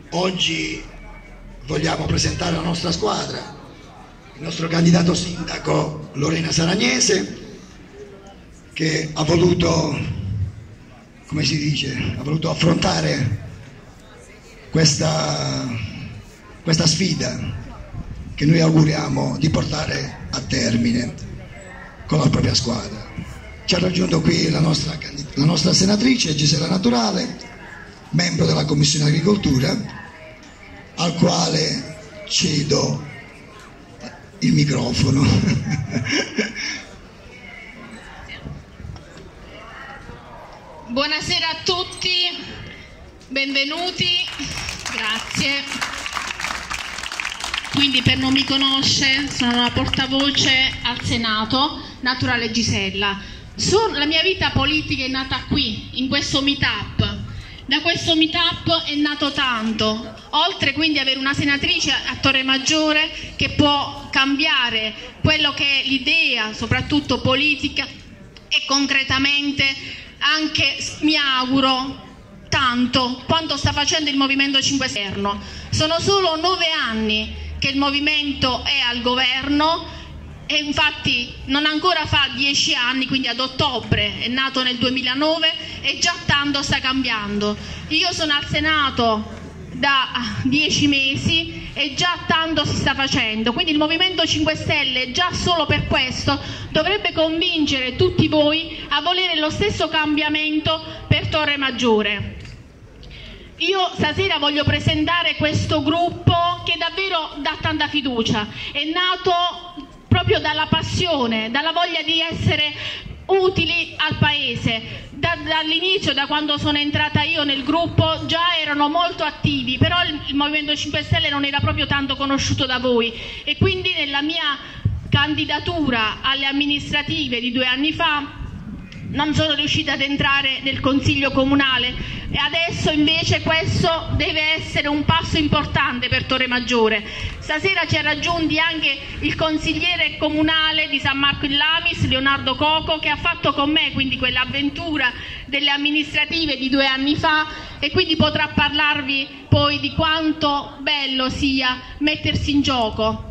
Oggi vogliamo presentare la nostra squadra, il nostro candidato sindaco Lorena Saragnese, che ha voluto, come si dice, ha voluto affrontare questa sfida che noi auguriamo di portare a termine con la propria squadra. Ci ha raggiunto qui la nostra senatrice Gisella Naturale, membro della Commissione Agricoltura, al quale cedo il microfono. Buonasera a tutti, benvenuti, grazie. Quindi, per non mi conosce, sono la portavoce al Senato, Naturale Gisella. La mia vita politica è nata qui, in questo meetup. Da questo meetup è nato tanto, oltre quindi ad avere una senatrice a Torremaggiore che può cambiare quello che è l'idea, soprattutto politica, e concretamente anche, mi auguro, tanto quanto sta facendo il Movimento 5 Stelle. Sono solo 9 anni che il Movimento è al governo e infatti non ancora fa 10 anni, quindi ad ottobre, è nato nel 2009 e già tanto sta cambiando. Io sono al Senato da 10 mesi e già tanto si sta facendo, quindi il Movimento 5 Stelle già solo per questo dovrebbe convincere tutti voi a volere lo stesso cambiamento per Torremaggiore. Io stasera voglio presentare questo gruppo che davvero dà tanta fiducia, è nato proprio dalla passione, dalla voglia di essere utili al Paese. Dall'inizio, da quando sono entrata io nel gruppo, già erano molto attivi, però il Movimento 5 Stelle non era proprio tanto conosciuto da voi e quindi nella mia candidatura alle amministrative di 2 anni fa non sono riuscita ad entrare nel Consiglio Comunale e adesso invece questo deve essere un passo importante per Torremaggiore. Stasera ci ha raggiunti anche il consigliere comunale di San Marco in Lamis, Leonardo Coco, che ha fatto con me quindi quell'avventura delle amministrative di 2 anni fa e quindi potrà parlarvi poi di quanto bello sia mettersi in gioco.